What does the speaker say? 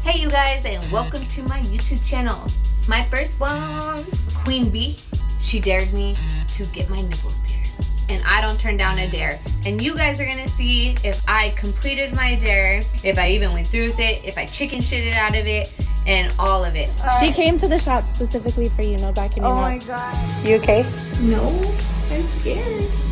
Hey you guys, and welcome to my YouTube channel. My first one, Queen Bee, she dared me to get my nipples pierced. And I don't turn down a dare. And you guys are gonna see if I completed my dare, if I even went through with it, if I chicken shitted out of it, and all of it. She came to the shop specifically for you, no backing you up. Oh my god. You okay? No, I'm scared.